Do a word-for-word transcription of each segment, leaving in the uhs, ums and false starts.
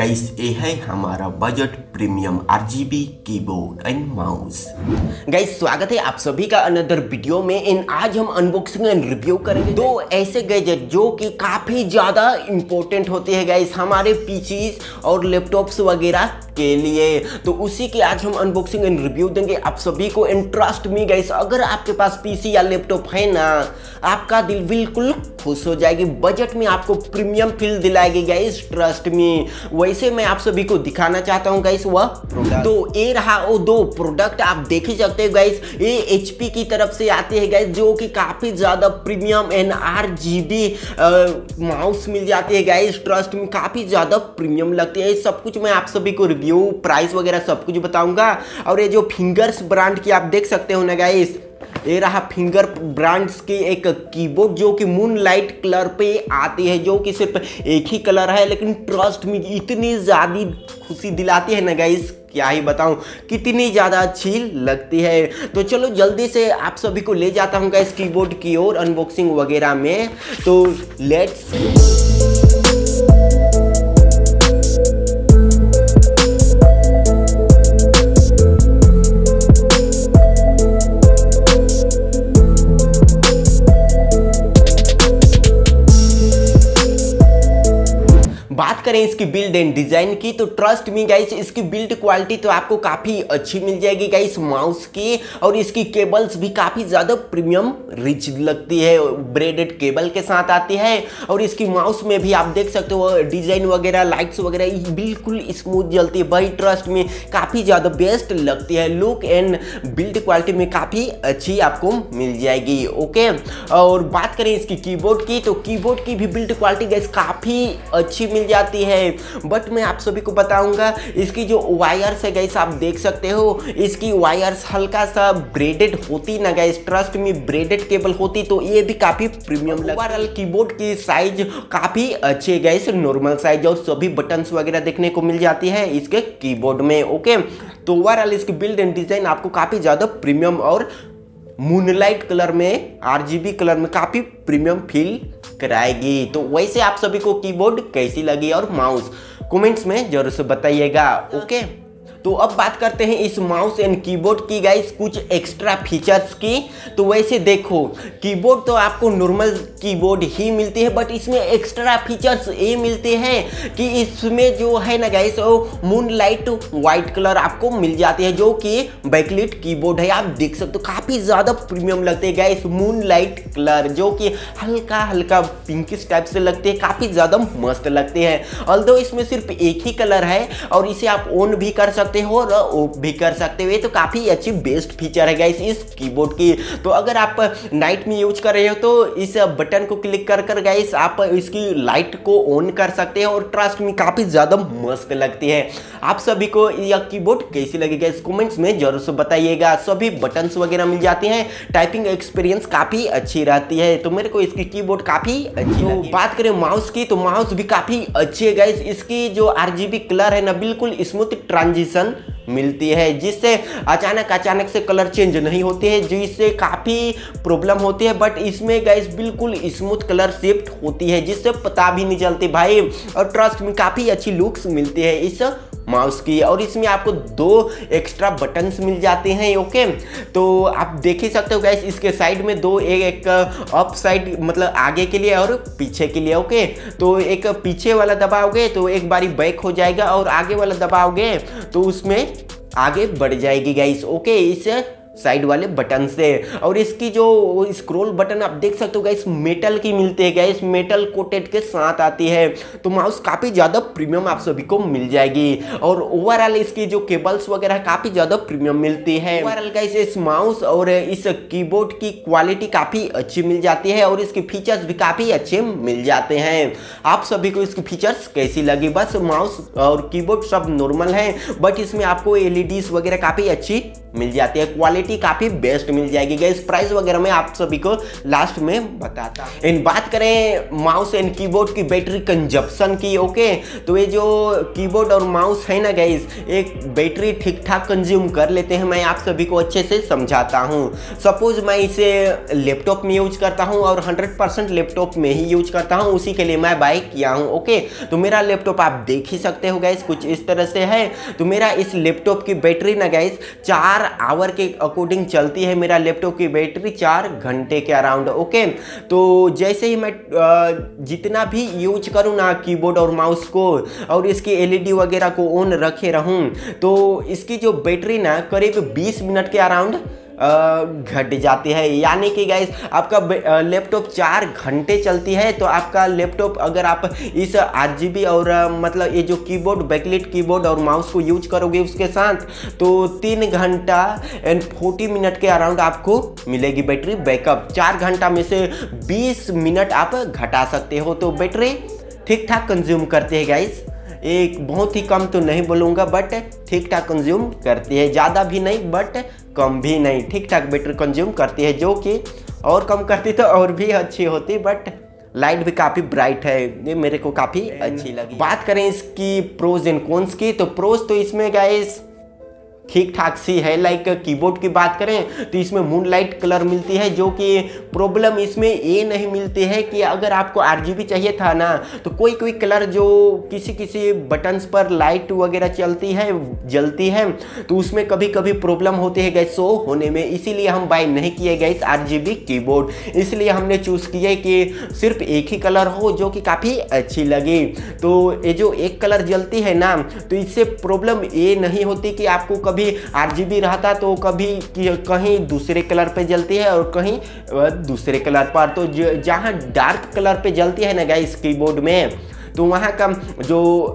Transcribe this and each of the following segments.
Guys ये है हमारा budget premium RGB keyboard and mouse. Guys स्वागत है आप सभी का अनदर वीडियो में। इन आज हम अनबॉक्सिंग एंड रिव्यू करेंगे दो ऐसे गैजेट जो कि काफी ज्यादा इंपॉर्टेंट होते हैं गाइस हमारे पीसीज और लैपटॉप्स वगैरह के लिए। तो उसी की आज हम अनबॉक्सिंग एंड रिव्यू देंगे आप सभी को। एंड ट्रस्ट मी गाइस, अगर आपके पास पीसी या लैपटॉप है ना, आपका दिल बिल्कुल खुश हो जाएगी। बजट में आपको प्रीमियम फील दिलाएगी गाइस, ट्रस्ट मी। वैसे मैं आप सभी को दिखाना चाहता हूं गाइस वह प्रोडक्ट। तो ये रहा वो दो प्रोडक्ट, आप देख ही सकते हो गाइस। ये एचपी की तरफ से आते हैं गाइस, जो कि काफी ज्यादा प्रीमियम एंड आरजीबी माउस मिल जाती है गाइस। ट्रस्ट में काफी ज्यादा प्रीमियम लगती है। सब कुछ मैं आप सभी को रिव्यू, प्राइस वगैरह सब कुछ बताऊंगा। और ये जो फिंगर्स ब्रांड की आप देख सकते हो ना गाइस, ये रहा फिंगर ब्रांड्स की एक कीबोर्ड जो कि मून लाइट कलर पे आती है, जो कि सिर्फ एक ही कलर है, लेकिन ट्रस्ट में इतनी ज़्यादा खुशी दिलाती है ना गाइस, क्या ही बताऊं, कितनी ज़्यादा अच्छी लगती है। तो चलो जल्दी से आप सभी को ले जाता हूं गाइस कीबोर्ड की ओर अनबॉक्सिंग वगैरह में। तो लेट्स बात करें इसकी बिल्ड एंड डिजाइन की, तो ट्रस्ट मी गाइस, इसकी बिल्ड क्वालिटी तो आपको काफी अच्छी मिल जाएगी गाइस माउस की। और इसकी केबल्स भी काफी ज्यादा प्रीमियम रिच लगती है, ब्रेडेड केबल के साथ आती है। और इसकी माउस में भी आप देख सकते हो डिजाइन वगैरह, लाइट्स वगैरह बिल्कुल स्मूथ जलती है भाई। ट्रस्ट में काफी ज्यादा बेस्ट लगती है। लुक एंड बिल्ड क्वालिटी में काफी अच्छी आपको मिल जाएगी। ओके, और बात करें इसकी कीबोर्ड की, तो कीबोर्ड की भी बिल्ड क्वालिटी गाइस काफी अच्छी मिल जाती है। बट मैं आप सभी को बताऊंगा, इसकी जो वायर्स है गाइस, आप देख सकते हो इसकी वायर्स हल्का सा ब्रेडेड होती ना guys. Trust me braided cable होती तो ये भी काफी प्रीमियम लगता। ओवरऑल कीबोर्ड की साइज काफी अच्छी है गाइस, नॉर्मल साइज, और सभी बटन्स वगैरह देखने को मिल जाती है इसके कीबोर्ड में। ओके, तो ओवरऑल इसकी बिल्ड एंड डिजाइन आपको काफी ज्यादा प्रीमियम और मूनलाइट कलर में, आरजीबी कलर में काफी प्रीमियम फील कराएगी। तो वैसे आप सभी को कीबोर्ड कैसी लगी और माउस कमेंट्स में जरूर से बताइएगा। ओके, तो अब बात करते हैं इस माउस एंड कीबोर्ड की गाइस कुछ एक्स्ट्रा फीचर्स की। तो वैसे देखो, कीबोर्ड तो आपको नॉर्मल कीबोर्ड ही मिलती है, बट इसमें एक्स्ट्रा फीचर्स ये मिलते हैं कि इसमें जो है ना गाइस, वो मून लाइट व्हाइट कलर आपको मिल जाती है, जो कि बैकलिट कीबोर्ड है। आप देख सकते हो काफी ज्यादा प्रीमियम लगते हैं गाइस, मून लाइट कलर, जो कि हल्का हल्का पिंकिश टाइप से लगते हैं, काफी ज्यादा मस्त लगते हैं। ऑल्दो इसमें सिर्फ एक ही कलर है और इसे आप ऑन भी कर सकते हो और ऑफ भी कर सकते हो। ये तो काफी अच्छी बेस्ट फीचर है गाइस इस कीबोर्ड की। तो अगर आप नाइट में यूज कर रहे हो तो इस बटन को क्लिक कर कर गाइस आप इसकी लाइट को ऑन कर सकते हो, और ट्रस्ट में काफी ज्यादा मस्त लगती है। आप सभी को यह कीबोर्ड कैसी लगी गाइस कमेंट्स में जरूर से बताइएगा। सभी बटन्स वगैरह मिल जाते हैं, टाइपिंग एक्सपीरियंस काफी अच्छी रहती है, तो मेरे को इसकी कीबोर्ड काफी अच्छी लगी। बात करें माउस की, तो माउस भी काफी अच्छी है गाइस। इसकी जो आरजीबी कलर है ना, बिल्कुल स्मूथ ट्रांजिशन मिलती है, जिससे अचानक अचानक से कलर चेंज नहीं होती है, जिससे काफी प्रॉब्लम होती है। बट इसमें गाइस बिल्कुल स्मूथ कलर शिफ्ट होती है, जिससे पता भी नहीं चलती भाई। और ट्रस्ट में काफी अच्छी लुक्स मिलती है इस माउस की। और इसमें आपको दो एक्स्ट्रा बटन्स मिल जाते हैं। ओके, तो आप देख ही सकते हो गाइस, इसके साइड में दो, एक, एक अप साइड मतलब आगे के लिए और पीछे के लिए। ओके, तो एक पीछे वाला दबाओगे तो एक बारी बैक हो जाएगा, और आगे वाला दबाओगे तो उसमें आगे बढ़ जाएगी गाइस। ओके, इस साइड वाले बटन से। और इसकी जो स्क्रॉल बटन आप देख सकते हो गाइस, मेटल की मिलती है गाइस, मेटल कोटेड के साथ आती है। तो माउस काफी ज्यादा प्रीमियम आप सभी को मिल जाएगी। और ओवरऑल इसकी जो केबल्स वगैरह काफी ज्यादा प्रीमियम मिलती है। ओवरऑल गाइस इस माउस और इस कीबोर्ड की क्वालिटी काफी अच्छी मिल जाती है, और इसके फीचर्स भी काफी अच्छे मिल जाते हैं। आप सभी को इसकी फीचर्स कैसी लगी? बस माउस और कीबोर्ड सब नॉर्मल है, बट इसमें आपको एलईडीज वगैरह काफी अच्छी मिल जाती है। क्वालिटी क्वालिटी काफ़ी बेस्ट मिल जाएगी गाइस। प्राइस वगैरह मैं आप सभी को लास्ट में बताता हूँ। इन बात करें माउस एंड कीबोर्ड की बैटरी कंजप्शन की, ओके, तो ये जो कीबोर्ड और माउस है ना गाइस, एक बैटरी ठीक ठाक कंज्यूम कर लेते हैं। मैं आप सभी को अच्छे से समझाता हूँ। सपोज मैं इसे लैपटॉप में यूज करता हूँ और हंड्रेड परसेंट लैपटॉप में ही यूज करता हूँ, उसी के लिए मैं बाय किया हूँ, ओके। तो मेरा लैपटॉप आप देख ही सकते हो गाइस, कुछ इस तरह से है। तो मेरा इस लैपटॉप की बैटरी ना गाइस चार आवर के अकॉर्डिंग चलती है। मेरा लैपटॉप की बैटरी चार घंटे के अराउंड, ओके। तो जैसे ही मैं जितना भी यूज करूँ ना कीबोर्ड और माउस को और इसकी एलईडी वगैरह को ऑन रखे रहूँ, तो इसकी जो बैटरी ना करीब बीस मिनट के अराउंड घट जाती है। यानी कि गाइस आपका लैपटॉप चार घंटे चलती है, तो आपका लैपटॉप अगर आप इस आरजीबी और मतलब ये जो कीबोर्ड बैकलिट कीबोर्ड और माउस को यूज करोगे उसके साथ, तो तीन घंटा एंड फोर्टी मिनट के अराउंड आपको मिलेगी बैटरी बैकअप। चार घंटा में से बीस मिनट आप घटा सकते हो, तो बैटरी ठीक ठाक कंज्यूम करते हैं गाइस। एक बहुत ही कम तो नहीं बोलूँगा, बट ठीक ठाक कंज्यूम करती है। ज़्यादा भी नहीं बट कम भी नहीं, ठीक ठाक बैटरी कंज्यूम करती है। जो कि और कम करती तो और भी अच्छी होती, बट लाइट भी काफ़ी ब्राइट है, ये मेरे को काफ़ी अच्छी लगी। बात करें इसकी प्रोज एंड कॉन्स की, तो प्रोज तो इसमें गाइस ठीक ठाक सी है। लाइक कीबोर्ड की बात करें तो इसमें मूनलाइट कलर मिलती है, जो कि प्रॉब्लम इसमें ये नहीं मिलती है कि अगर आपको आरजीबी चाहिए था ना, तो कोई कोई कलर जो किसी किसी बटन्स पर लाइट वगैरह चलती है जलती है, तो उसमें कभी कभी प्रॉब्लम होती है गैस शो होने में। इसीलिए हम बाय नहीं किए गए इस आरजीबी कीबोर्ड, इसलिए हमने चूज़ किया कि सिर्फ एक ही कलर हो, जो कि काफ़ी अच्छी लगी। तो ये जो एक कलर जलती है ना, तो इससे प्रॉब्लम ये नहीं होती कि आपको कभी आरजीबी रहता तो कभी कहीं दूसरे कलर पे जलती है और कहीं दूसरे कलर पर। तो जहाँ डार्क कलर पे जलती है ना गाइस कीबोर्ड में, तो वहाँ का जो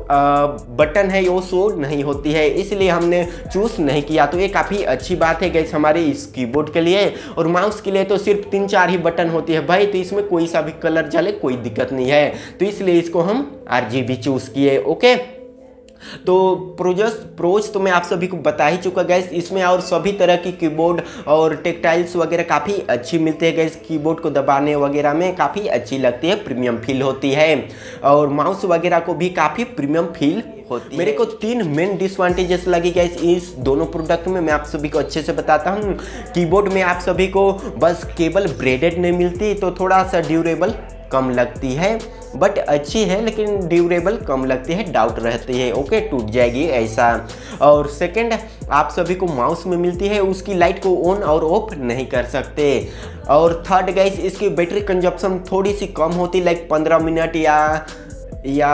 बटन है वो शो नहीं होती है, इसलिए हमने चूज़ नहीं किया। तो ये काफ़ी अच्छी बात है गाइस हमारे इस कीबोर्ड के लिए। और माउस के लिए तो सिर्फ तीन चार ही बटन होती है भाई, तो इसमें कोई सा भी कलर जले कोई दिक्कत नहीं है, तो इसलिए इसको हम आरजीबी चूज़ किए, ओके। तो प्रोजस प्रोज तो मैं आप सभी को बता ही चुका गैस। इसमें और सभी तरह की कीबोर्ड और टेक्टाइल्स वगैरह काफ़ी अच्छी मिलती है गैस। कीबोर्ड को दबाने वगैरह में काफ़ी अच्छी लगती है, प्रीमियम फील होती है। और माउस वगैरह को भी काफ़ी प्रीमियम फील होती है। मेरे को तीन मेन डिसएडवांटेजेस लगी गैस इस दोनों प्रोडक्ट में, मैं आप सभी को अच्छे से बताता हूँ। कीबोर्ड में आप सभी को बस केबल ब्रेडेड नहीं मिलती, तो थोड़ा सा ड्यूरेबल कम लगती है, बट अच्छी है लेकिन ड्यूरेबल कम लगती है, डाउट रहती है, ओके, टूट जाएगी ऐसा। और सेकंड आप सभी को माउस में मिलती है, उसकी लाइट को ऑन और ऑफ नहीं कर सकते। और थर्ड गाइस इसकी बैटरी कंजप्शन थोड़ी सी कम होती, लाइक पंद्रह मिनट या या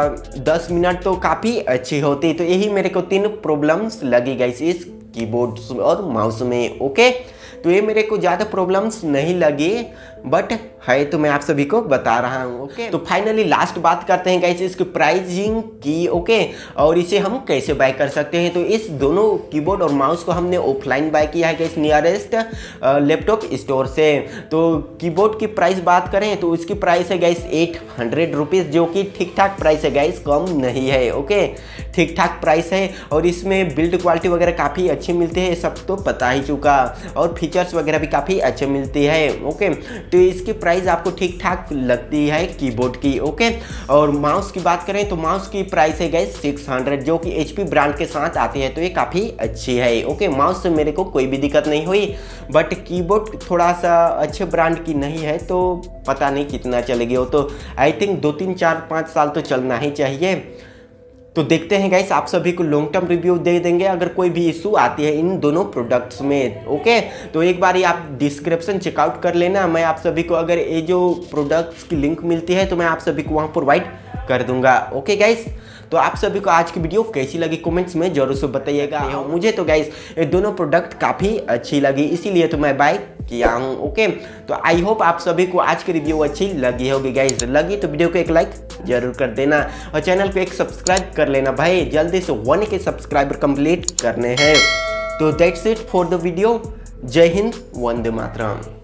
दस मिनट तो काफ़ी अच्छी होती। तो यही मेरे को तीन प्रॉब्लम्स लगी गाइस इस कीबोर्ड और माउस में, ओके। तो ये मेरे को ज़्यादा प्रॉब्लम्स नहीं लगी, बट है तो मैं आप सभी को बता रहा हूँ, ओके। तो फाइनली लास्ट बात करते हैं गाइस इसकी प्राइसिंग की, ओके, और इसे हम कैसे बाय कर सकते हैं। तो इस दोनों कीबोर्ड और माउस को हमने ऑफलाइन बाय किया है गाइस नियरेस्ट लैपटॉप स्टोर से। तो कीबोर्ड की प्राइस बात करें तो उसकी प्राइस है गाइस एट हंड्रेड रुपीज़, जो कि ठीक ठाक प्राइस है गाइस, कम नहीं है, ओके, ठीक ठाक प्राइस है। और इसमें बिल्ड क्वालिटी वगैरह काफ़ी अच्छी मिलती है, सब तो पता ही चुका। और फीचर्स वगैरह भी काफ़ी अच्छे मिलती है, ओके। तो इसकी प्राइस आपको ठीक ठाक लगती है कीबोर्ड की, ओके। और माउस की बात करें तो माउस की प्राइस है गाइस सिक्स हंड्रेड, जो कि एचपी ब्रांड के साथ आती है, तो ये काफ़ी अच्छी है, ओके। माउस से मेरे को कोई भी दिक्कत नहीं हुई, बट कीबोर्ड थोड़ा सा अच्छे ब्रांड की नहीं है, तो पता नहीं कितना चलेगी वो, तो आई थिंक दो तीन चार पाँच साल तो चलना ही चाहिए। तो देखते हैं गाइस, आप सभी को लॉन्ग टर्म रिव्यू दे देंगे अगर कोई भी इशू आती है इन दोनों प्रोडक्ट्स में, ओके। तो एक बार आप डिस्क्रिप्शन चेकआउट कर लेना, मैं आप सभी को अगर ये जो प्रोडक्ट्स की लिंक मिलती है तो मैं आप सभी को वहाँ प्रोवाइड कर दूंगा, ओके गाइस। तो आप सभी को आज की वीडियो कैसी लगी कमेंट्स में जरूर से बताइएगा। मुझे तो गाइस ये दोनों प्रोडक्ट काफ़ी अच्छी लगी, इसीलिए तो मैं बाय किया हूँ, ओके। तो आई होप आप सभी को आज की रिव्यू अच्छी लगी होगी गाइस। लगी तो वीडियो को एक लाइक जरूर कर देना और चैनल को एक सब्सक्राइब कर लेना भाई, जल्दी से वन के सब्सक्राइबर कंप्लीट करने हैं। तो that's it for the video. जय हिंद, वंदे मातरम।